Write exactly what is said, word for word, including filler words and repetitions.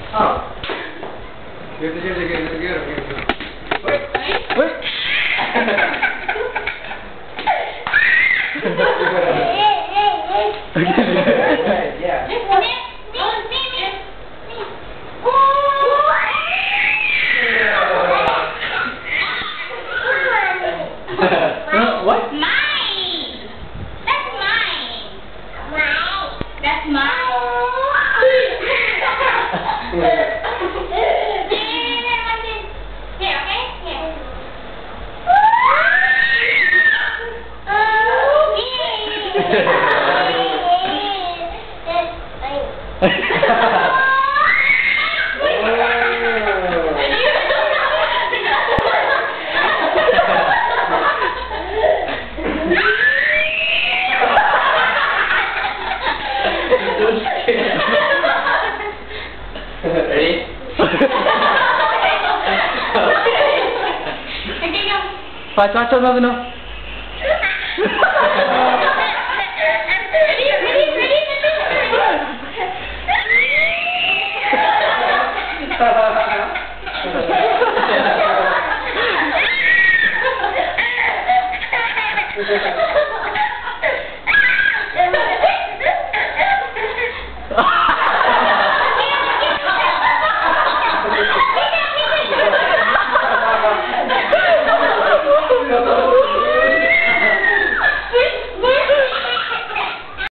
Oh. Ganito, ganito, ganito, ganito, ganito. Wait! Wait! Yeah. Uh, what? Mine! That's mine! Mine! That's mine! Here, okay? Here. Ready? Pass, pass, pass, no.